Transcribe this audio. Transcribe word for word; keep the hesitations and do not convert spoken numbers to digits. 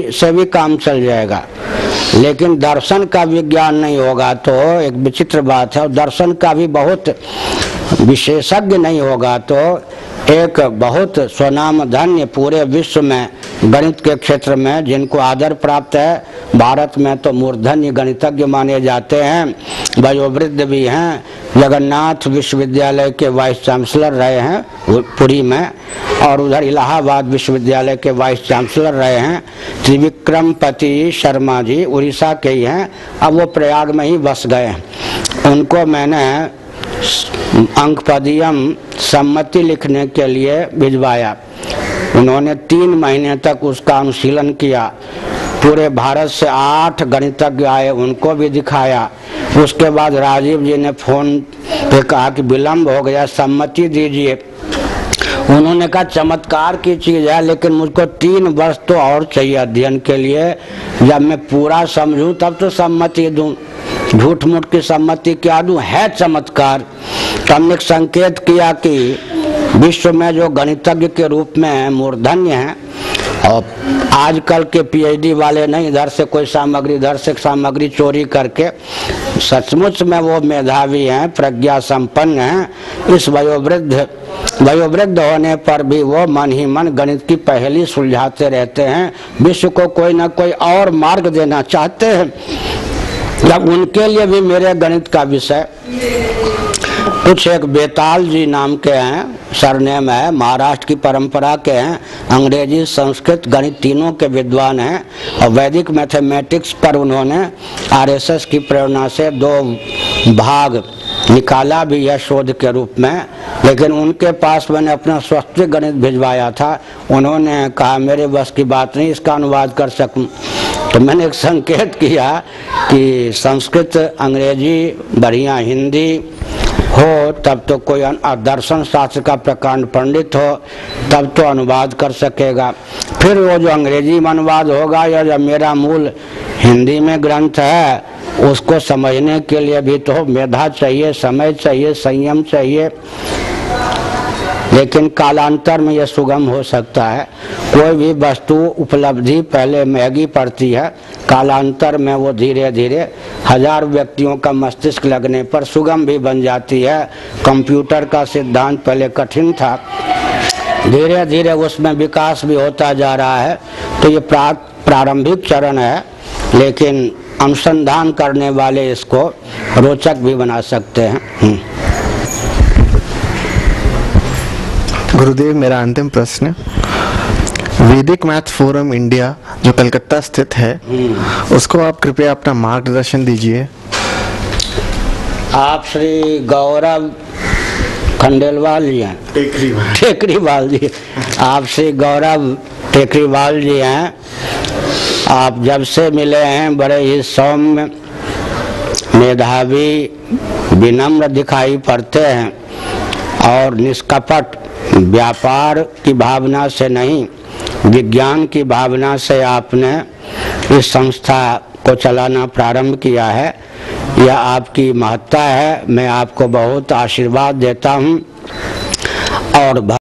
से भी काम चल जाएगा, लेकिन दर्शन का विज्ञान नहीं होगा तो एक विचित्र बात है। और दर्शन का भी बहुत विशेषज्ञ नहीं होगा तो एक बहुत स्वनाम धन्य पूरे विश्व में गणित के क्षेत्र में जिनको आदर प्राप्त है, भारत में तो मूर्धन्य गणितज्ञ माने जाते हैं, वयोवृद्ध भी हैं, जगन्नाथ विश्वविद्यालय के वाइस चांसलर रहे हैं पुरी में, और उधर इलाहाबाद विश्वविद्यालय के वाइस चांसलर रहे हैं त्रिविक्रमपति शर्मा जी, उड़ीसा के ही हैं, अब वो प्रयाग में ही बस गए हैं। उनको मैंने अंकपदियम सम्मति लिखने के लिए भिजवाया, उन्होंने तीन महीने तक उसका अनुशीलन किया, पूरे भारत से आठ गणितज्ञ आए, उनको भी दिखाया। उसके बाद राजीव जी ने फोन पे कहा कि विलम्ब हो गया, सम्मति दीजिए। उन्होंने कहा चमत्कार की चीज है, लेकिन मुझको तीन वर्ष तो और चाहिए अध्ययन के लिए, जब मैं पूरा समझूं तब तो सम्मति दूं, झूठ मूठ की सम्मति क्या दूं, है चमत्कार। तो हमने संकेत किया कि विश्व में जो गणितज्ञ के रूप में मूर्धन्य हैं, और आजकल के पीएचडी वाले नहीं, इधर से कोई सामग्री इधर से सामग्री चोरी करके, सचमुच में वो मेधावी हैं, प्रज्ञा संपन्न हैं। इस वयोवृद्ध वयोवृद्ध होने पर भी वो मन ही मन गणित की पहेली सुलझाते रहते हैं, विश्व को कोई ना कोई और मार्ग देना चाहते हैं। जब उनके लिए भी मेरे गणित का विषय कुछ एक बेताल जी नाम के हैं, सरनेम है, महाराष्ट्र की परंपरा के हैं, अंग्रेजी संस्कृत गणित तीनों के विद्वान हैं, और वैदिक मैथमेटिक्स पर उन्होंने आरएसएस की प्रेरणा से दो भाग निकाला भी है शोध के रूप में। लेकिन उनके पास मैंने अपना स्वस्तिक गणित भिजवाया था, उन्होंने कहा मेरे बस की बात नहीं इसका अनुवाद कर सकूं। तो मैंने एक संकेत किया कि संस्कृत अंग्रेजी बढ़िया हिंदी हो तब तो कोई दर्शन शास्त्र का प्रकांड पंडित हो तब तो अनुवाद कर सकेगा, फिर वो जो अंग्रेजी में अनुवाद होगा या जब मेरा मूल हिंदी में ग्रंथ है उसको समझने के लिए भी तो मेधा चाहिए, समय चाहिए, संयम चाहिए। लेकिन कालांतर में यह सुगम हो सकता है। कोई भी वस्तु उपलब्धि पहले महंगी पड़ती है, कालांतर में वो धीरे धीरे हजार व्यक्तियों का मस्तिष्क लगने पर सुगम भी बन जाती है। कंप्यूटर का सिद्धांत पहले कठिन था, धीरे धीरे उसमें विकास भी होता जा रहा है। तो ये प्रा, प्रारंभिक चरण है, लेकिन अनुसंधान करने वाले इसको रोचक भी बना सकते हैं। गुरुदेव, मेरा अंतिम प्रश्न, वैदिक मैथ फोरम इंडिया जो कलकत्ता स्थित है उसको आप कृपया अपना मार्गदर्शन दीजिए। आप श्री गौरव खंडेलवाल जी हैं, टेकरीवाल टेकरीवाल जी आप श्री गौरव टेकरीवाल जी हैं। आप जब से मिले हैं बड़े ही सौम्य, मेधावी, विनम्र दिखाई पड़ते हैं, और निष्कपट व्यापार की भावना से नहीं विज्ञान की भावना से आपने इस संस्था को चलाना प्रारंभ किया है। यह आपकी महत्ता है, मैं आपको बहुत आशीर्वाद देता हूँ। और